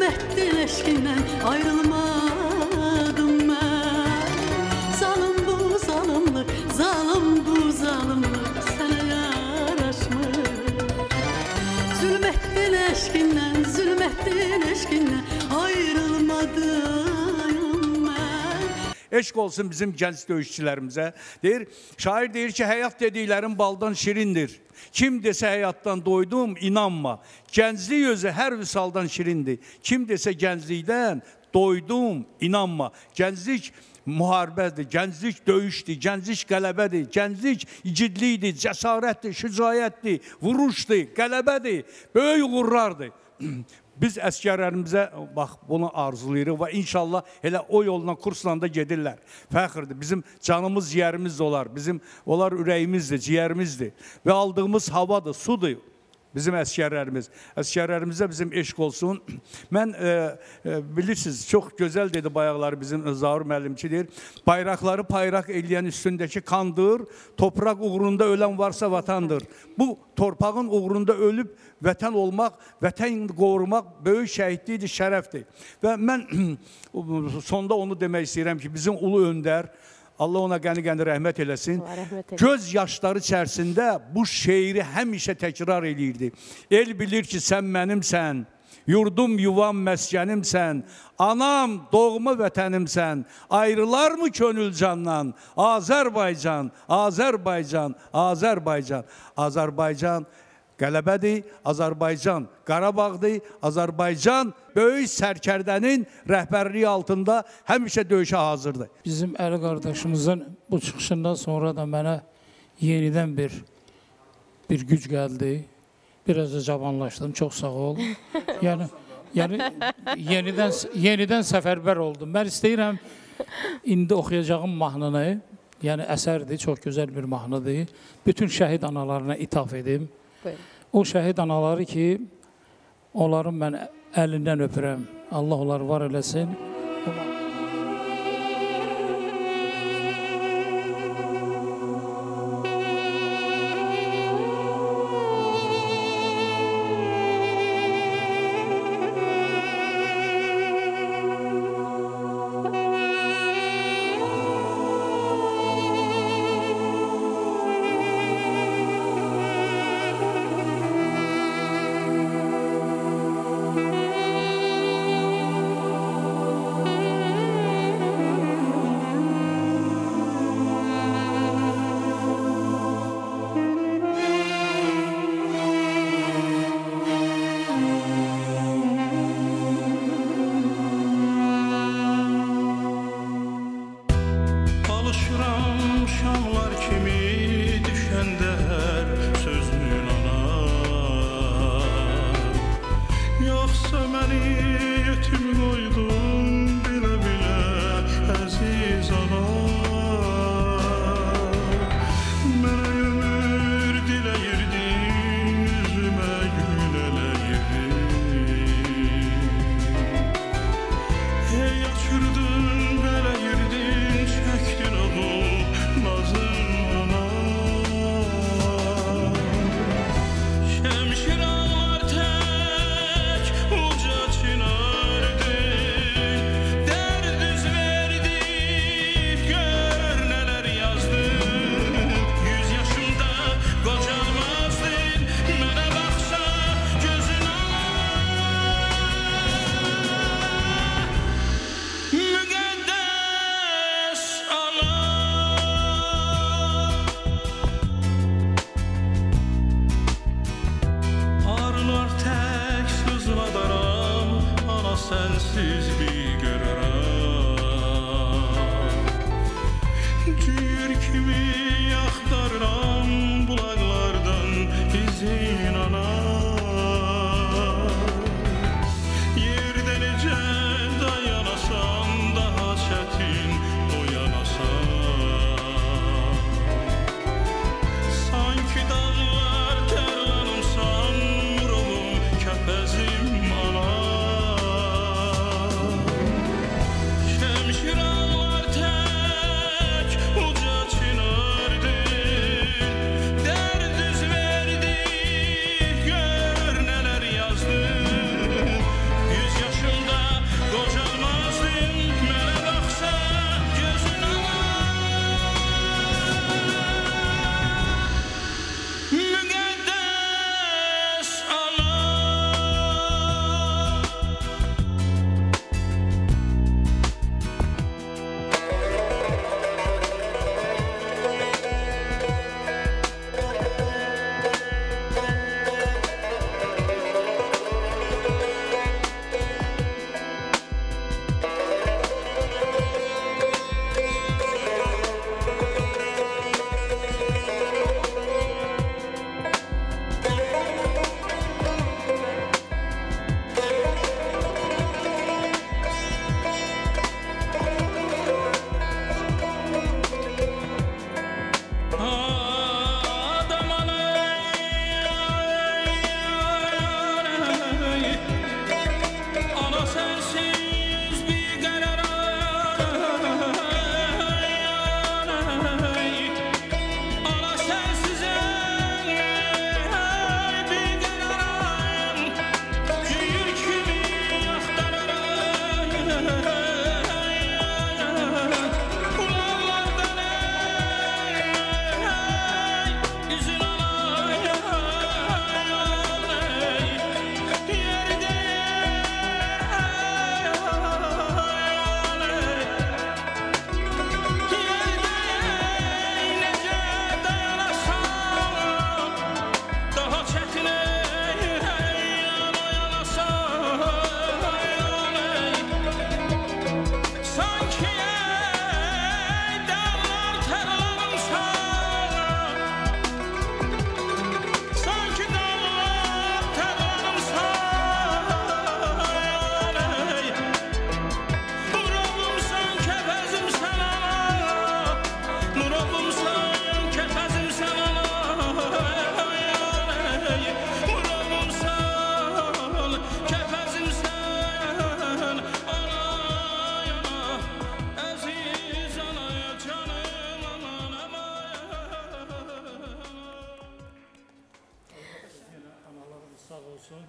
[SPEAKER 1] Zülmətdin eşqindən ayrılmadım mən. Zalım bu zalımlıq, zalım bu zalımlıq sənə yaraşmır. Zülmətdin eşqindən ayrılmadım mən.
[SPEAKER 5] Eşq olsun bizim gənc döyüşçülərimizə. Deyir, şair deyir ki, həyat dediklərin baldan şirindir. Kim desə həyatdan doydum, inanma. Gənclik özü hər vüsaldan şirindir. Kim desə gənclikdən doydum, inanma. Gənclik müharibədir, gənclik döyüşdür, gənclik qələbədir, gənclik igidlikdir, cəsarətdir, şücaətdir, vuruşdur, qələbədir, böyük uğurlardır. Biz əskərlərimizə bax bunu arzulayırıq və inşallah elə o yolla, kursla da gedirlər. Fəxrdir. Bizim canımız, ciyərimiz də olar. Onlar ürəyimizdir, ciyərimizdir. Və aldığımız havadır, sudur. Bizim əskərlərimiz. Əskərlərimizə bizim eşq olsun. Mən bilirsiniz, çox gözəl dedi bayaqları bizim Zaur müəllimçi deyir. Bayraqları payraq eləyən üstündəki kandır, topraq uğrunda ölən varsa vatandır. Bu torpağın uğrunda ölüb vətən olmaq, vətən qorumaq böyük şəhidlikdir, şərəfdir. Və mən sonda onu demək istəyirəm ki, bizim ulu öndər, Allah ona qəni-qəni rəhmət eləsin. Göz yaşları içərisində bu şeiri həmişə təkrar eləyirdi. El bilir ki, sən mənimsən, yurdum, yuvam, məskənimsən, anam, doğma vətənimsən, ayrılar mı könül candan? Azərbaycan, Azərbaycan, Azərbaycan, Azərbaycan qələbədir, Azərbaycan Qarabağdır, Azərbaycan böyük sərkərdənin rəhbərliyi altında həmişə döyüşə hazırdır.
[SPEAKER 3] Bizim Əli qardaşımızın bu çıxışından sonra da mənə yenidən bir güc gəldi. Biraz da cavanlaşdım, çox sağ ol. Yəni yenidən səfərbər oldum. Mən istəyirəm, indi oxuyacağım mahnını, yəni əsərdir, çox gözəl bir mahnıdır. Bütün şəhid analarına ithaf edim. O şəhid anaları ki, onların mən əlindən öpürəm. Allah onları var eləsin.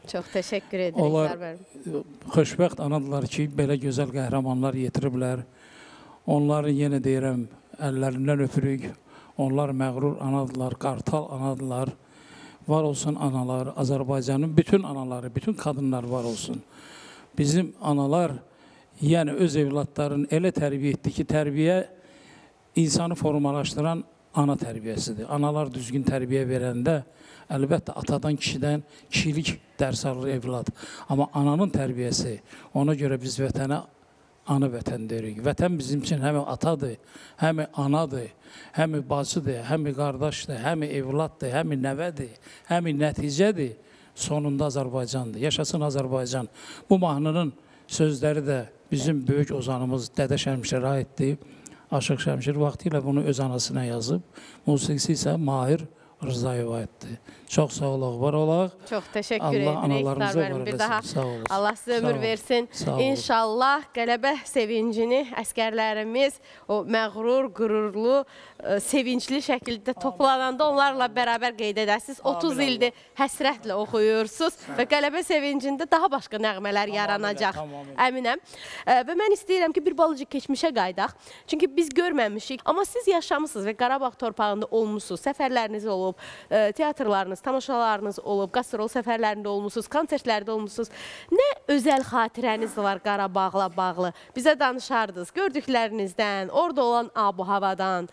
[SPEAKER 2] Çox təşəkkür edirik
[SPEAKER 3] Onlar
[SPEAKER 2] Zərber müəllim.
[SPEAKER 3] xoşbəxt anadırlar ki, belə gözəl qəhrəmanlar yetiriblər. Onları yenə deyirəm, əllərindən öpürük. Onlar məğrur anadırlar, qartal anadırlar. Var olsun analar, Azərbaycanın bütün anaları, bütün qadınlar var olsun. Bizim analar, yəni öz evlatlarını elə tərbiyə etdi ki, tərbiyə insanı formalaşdıran ana tərbiyəsidir. Analar düzgün tərbiyə verəndə, əlbəttə atadan, kişidən kişilik dərs alır evlad. Amma ananın tərbiyəsi, ona görə biz vətənə ana vətən deyirik. Vətən bizim üçün həm atadır, həm anadır, həm bacıdır, həm qardaşdır, həm evladdır, həm nəvədir, həm nəticədir. Sonunda Azərbaycandır. Yaşasın Azərbaycan. Bu mahnının sözləri də bizim böyük ozanımız Dədə Şəmşirə aiddir. Aşıq Şəmşir vaxtilə bunu öz anasına yazıb. Musiqisi isə Mahir Rızayeva aiddir. Çox sağ olaq, var olaq.
[SPEAKER 2] Çox təşəkkür
[SPEAKER 3] Allah
[SPEAKER 2] edirik
[SPEAKER 3] analarımıza
[SPEAKER 2] Zərber
[SPEAKER 3] var
[SPEAKER 2] bir
[SPEAKER 3] eləsin.
[SPEAKER 2] daha.
[SPEAKER 3] Sağ olasın.
[SPEAKER 2] Allah sizə
[SPEAKER 3] Sağ
[SPEAKER 2] ömür
[SPEAKER 3] olun.
[SPEAKER 2] versin.
[SPEAKER 3] Sağ olun.
[SPEAKER 2] İnşallah qələbə sevincini əsgərlərimiz o məğrur, qürurlu, sevincli şəkildə toplananda onlarla bərabər qeyd edəsiniz. 30 ildir həsrətlə oxuyursunuz və qələbə sevincində daha başqa nəğmələr yaranacaq. Əminəm. Və mən istəyirəm ki, bir balıcı keçmişə qaydaq. Çünki biz görməmişik, amma siz yaşamısınız və Qarabağ torpağında olmuşsunuz. Səfərləriniz olub, teatrlarınız, tamaşalarınız olub, qastrol səfərlərində olmuşsunuz, konsertlərdə olmuşsunuz. Nə özəl xatirəniz var Qarabağla bağlı? Bizə danışardınız gördüklərinizdən, orada olan abu-havadan.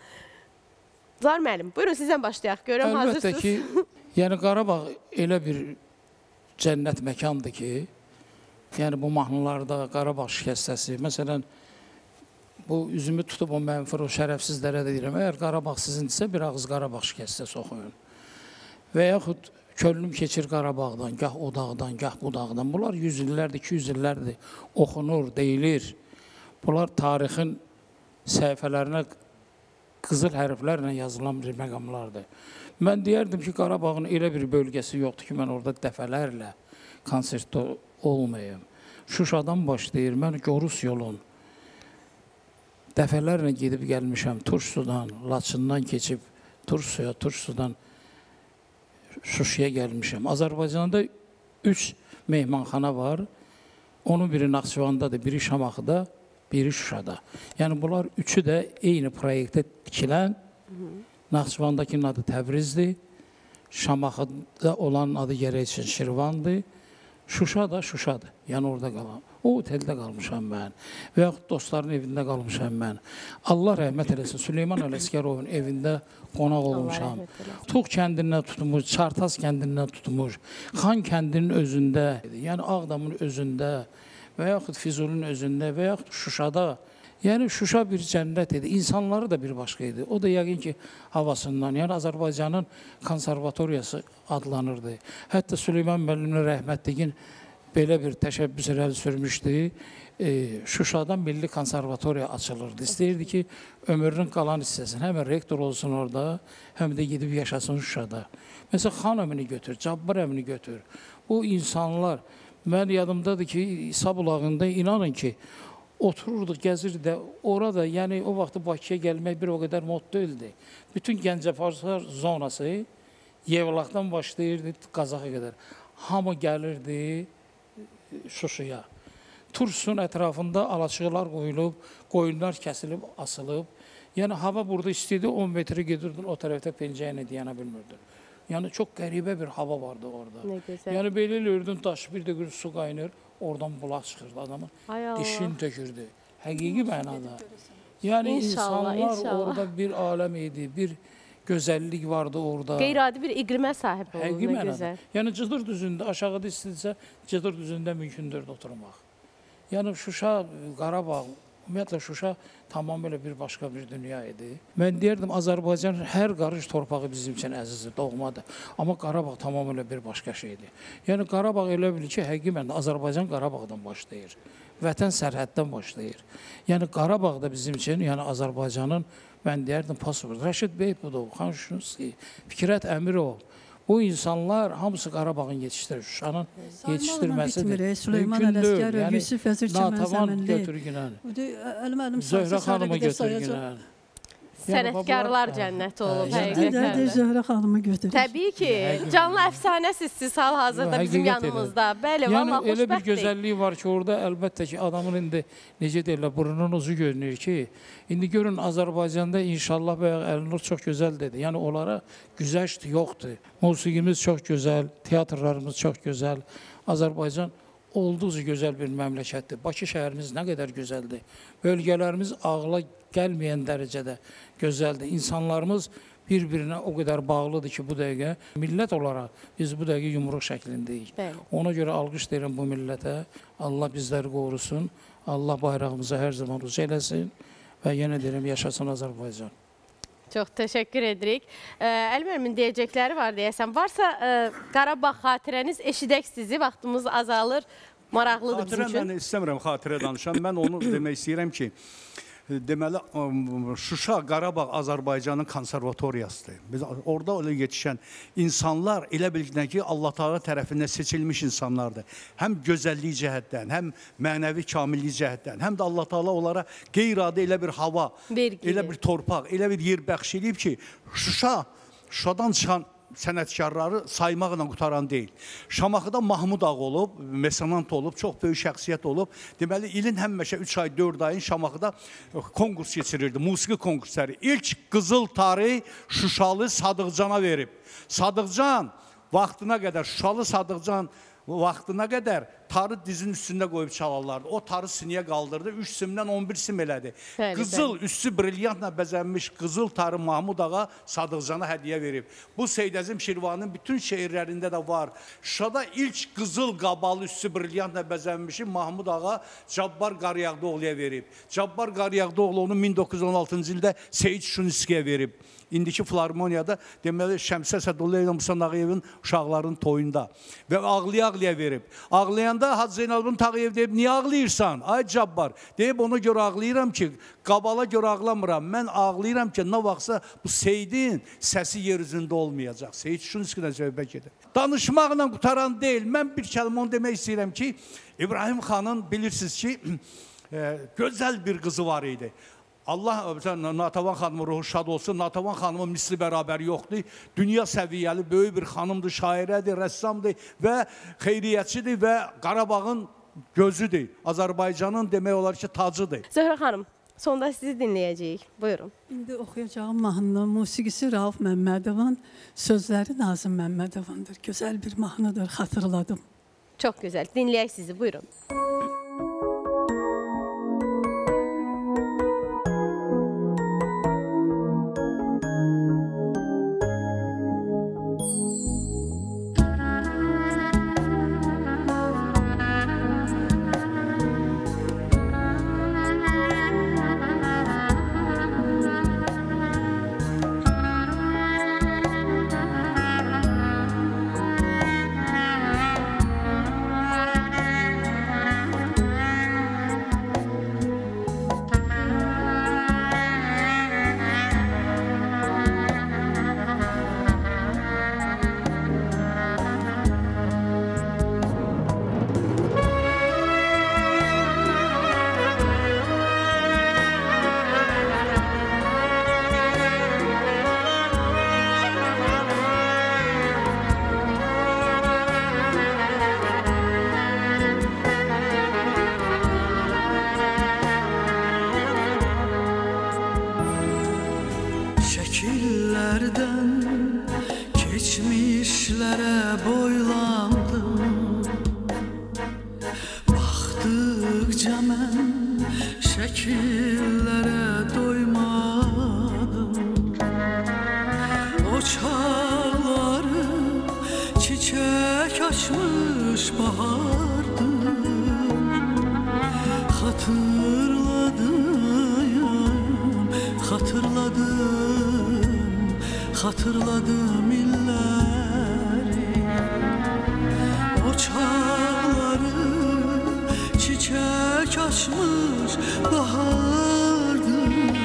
[SPEAKER 2] Zar müəllim, buyurun sizdən başlayaq. Görəm hazırsınız.
[SPEAKER 3] Əlbəttə ki, yəni Qarabağ elə bir cənnət məkandır ki, yəni bu mahnılarda Qarabağ şikəstəsi, məsələn, bu üzümü tutub o mənfur, o şərəfsizlərə də deyirəm, əgər Qarabağ sizindirsə, bir ağız Qarabağ şikəstəsi oxuyun. Və yaxud könlüm keçir Qarabağdan, gah o dağdan, gah bu dağdan. Bunlar 100 illərdir, 200 illərdir oxunur, deyilir. Bunlar tarixin səhifələrinə qızıl hərflərlə yazılan bir məqamlardır. Mən deyərdim ki, Qarabağın elə bir bölgəsi yoxdur ki, mən orada dəfələrlə konsertdə olmayayım. Şuşadan başlayır, mən Gorus yolun dəfələrlə gedib gəlmişəm. Tursudan, Laçından keçib Tursuya, Tursudan Şuşaya gəlmişəm. Azərbaycanda 3 mehmanxana var. Onun biri Naxçıvandadır, biri Şamaxıda, biri Şuşada. Yəni, bunlar üçü də eyni proyektdə tikilən. Naxçıvandakının adı Təbrizdir. Şamaxıda olan adı gərək üçün Şirvandır. Şuşa da Şuşadır. Yəni, orada qalan. O oteldə qalmışam mən. Və yaxud dostların evində qalmışam mən. Allah rəhmət eləsin. Süleyman Ələsgərovun evində qonaq olmuşam. Tuğ kəndindən tutmuş, Çartaz kəndindən tutmuş, Xan kəndinin özündə, yəni Ağdamın özündə və yaxud Füzulun özündə və yaxud Şuşada. Yəni Şuşa bir cənnət idi. İnsanları da bir başqa idi. O da yəqin ki, havasından. Yəni Azərbaycanın konservatoriyası adlanırdı. Hətta Süleyman müəllimin rəhmətliyin belə bir təşəbbüs irəli sürmüşdü. Şuşada Milli Konservatoriya açılırdı. İstəyirdi ki, ömrünün qalan hissəsini həm rektor olsun orada, həm də gedib yaşasın Şuşada. Məsələn, Xan əmini götür, Cabbar əmini götür. Bu insanlar, mən yadımdadır ki, İsa bulağında inanın ki, otururduq, gəzirdik də, orada, yəni o vaxtı Bakıya gəlmək bir o qədər mod deyildi. Bütün Gəncəparsar zonası Yevlaqdan başlayırdı Qazaxa qədər. Hamı gəlirdi Şuşaya. Tursun ətrafında alaçıqlar qoyulub, qoyunlar kəsilib, asılıb. Yəni, hava burada istəyirdi, 10 metrə gedirdin, o tərəfdə pencəyinə deyənə bilmirdin. Yəni, çox qəribə bir hava vardı orada.
[SPEAKER 2] Nə gözəl.
[SPEAKER 3] Yəni, belə eləyirdin, daş bir də su qaynır, oradan bulaq çıxırdı adamın. Dişini tökürdü. Həqiqi mənada. Yəni, insanlar orada bir aləm idi, bir gözəllik vardı orada.
[SPEAKER 2] Qeyri-adi bir iqlimə sahib oldu.
[SPEAKER 3] Həqiqi mənada. Yəni, Cıdır düzündə, aşağıda istədirsə, Cıdır düzündə mümkündür oturmaq. Yəni, Şuşa, Qarabağ, ümumiyyətlə Şuşa tamamilə bir başqa bir dünya idi. Mən deyərdim, Azərbaycan hər qarış torpağı bizim üçün əzizdir, doğmadır. Amma Qarabağ tamamilə bir başqa şeydir. Yəni, Qarabağ elə bilir ki, həqiqi mənada Azərbaycan Qarabağdan başlayır. Vətən sərhəddən başlayır. Yəni, Qarabağ da bizim üçün, yəni Azərbaycanın, mən deyərdim, pasport. Rəşid Beypudov, Xan Şunski, Fikrət Əmirov, bu insanlar hamısı Qarabağın yetişdirir. Şuşanın yetişdirməsidir.
[SPEAKER 1] Süleyman Ələsgərov, Yusif Vəzir Çəmən Zəminli,
[SPEAKER 3] götürgünən,
[SPEAKER 1] Əlim
[SPEAKER 3] Zöhrə xanımı götürgünən.
[SPEAKER 2] Sənətkarlar cənnəti olub
[SPEAKER 1] Bir də
[SPEAKER 2] həqiqətən.
[SPEAKER 1] Zöhrə xanımı götürür.
[SPEAKER 2] Təbii ki, canlı əfsanəsiz siz hal-hazırda bizim yanımızda. Bəli, valla
[SPEAKER 3] Yəni elə bir
[SPEAKER 2] xoşbəxtlik.
[SPEAKER 3] gözəlliyi var ki, orada əlbəttə ki, adamın indi necə deyirlər, burnunun uzu görünür ki, indi görün Azərbaycanda inşallah bayaq Əlinur çox gözəl dedi. Yəni onlara güzəşt yoxdur. Musiqimiz çox gözəl, teatrlarımız çox gözəl. Azərbaycan olduqca gözəl bir məmləkətdir. Bakı şəhərimiz nə qədər gözəldir. Bölgələrimiz ağla gəlməyən dərəcədə gözəldir. İnsanlarımız bir-birinə o qədər bağlıdır ki, bu dəqiqə millət olaraq biz bu dəqiqə yumruq şəklindəyik. Ona görə alqış deyirəm bu millətə. Allah bizləri qorusun. Allah bayrağımızı hər zaman uca eləsin və yenə deyirəm, yaşasın Azərbaycan.
[SPEAKER 2] Çox təşəkkür edirik. Əli müəllimin deyəcəkləri var deyəsən. Varsa Qarabağ xatirəniz, eşidək sizi, vaxtımız azalır, maraqlıdır bizim üçün.
[SPEAKER 5] Xatirə, mən istəmirəm xatirə danışam. Mən onu demək istəyirəm ki, deməli, Şuşa, Qarabağ Azərbaycanın konservatoriyasıdır. Biz orada öyle yetişən insanlar elə bilginə ki, Allah Teala tərəfindən seçilmiş insanlardır. Həm gözəllik cəhətdən, həm mənəvi kamillik cəhətdən, həm də Allah Teala onlara qeyri-adi elə bir hava, elə bir torpaq, elə bir yer bəxş edib ki, Şuşadan çıxan sənətkarları saymaqla qutaran deyil. Şamaxıda Mahmud Ağa olub, mesanant olub, çox böyük şəxsiyyət olub. Deməli, ilin həmişə 3 ay, 4 ayın Şamaxıda konkurs keçirirdi, musiqi konkursları. İlk qızıl tarih Şuşalı Sadıqcana verib. Sadıqcan vaxtına qədər, Şuşalı Sadıqcan vaxtına qədər tarı dizin üstündə qoyub çalarlardı. O tarı siniyə qaldırdı, 3 simdən 11 sim elədi. Qızıl, üstü brilyantla bəzənmiş qızıl tarı Mahmud Ağa Sadıqcana hədiyyə verib. Bu Seyyid Əzim Şirvanın bütün şeirlərində də var. Şuşada ilk qızıl qabalı, üstü brilyantla bəzənmişi Mahmud Ağa Cabbar Qaryağdıoğlu'ya verib. Cabbar Qaryağdıoğlu onu 1916-cı ildə Seyid Şuniskiyə verib. İndiki Filarmoniyada deməli Şəmsə Əsədulla ilə Musa Nağıyevin uşaqlarının toyunda və ağlaya-ağlaya verib. Ağlayanda Hacı Zeynalabdin Tağıyev deyib, niyə ağlayırsan? Ay Cabbar, deyib ona görə ağlayıram ki, qabala görə ağlamıram. Mən ağlayıram ki, nə vaxtsa bu Seyidin səsi yer üzündə olmayacaq. Seyid Şuniskidən söhbət gedir. Danışmaqla qutaran deyil. Mən bir kəlmə onu demək istəyirəm ki, İbrahim xanın bilirsiniz ki, gözəl bir qızı var idi. Allah Natəvan xanımın ruhu şad olsun. Natəvan xanımın misli bərabəri yoxdur. Dünya səviyyəli böyük bir xanımdır, şairədir, rəssamdır və xeyriyyətçidir və Qarabağın gözüdür. Azərbaycanın demək olar ki, tacıdır.
[SPEAKER 2] Zöhrə xanım, sonda sizi dinləyəcəyik. Buyurun.
[SPEAKER 1] İndi oxuyacağım mahnının musiqisi Rauf Məmmədovun, sözləri Nazım Məmmədovundur. Gözəl bir mahnıdır, xatırladım.
[SPEAKER 2] Çox gözəl. Dinləyək sizi. Buyurun.
[SPEAKER 6] Hatırladım illəri, o çağları çiçək açmış bahardı.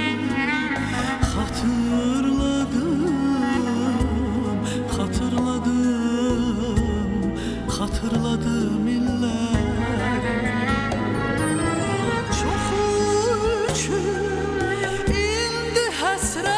[SPEAKER 6] Hatırladım illəri. Çoxu üçün indi həsrət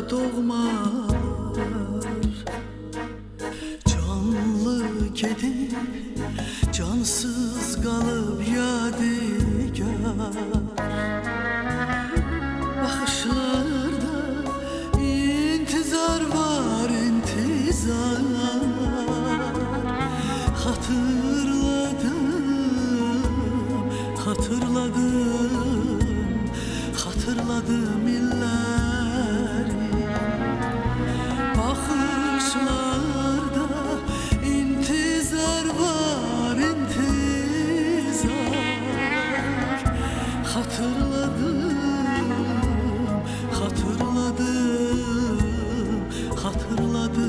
[SPEAKER 6] doğmalar canlı gedib cansız qalıb yadigar baxışlarda intizar var intizar hatırladım illəri baxışlarda intizar var intizar hatırladım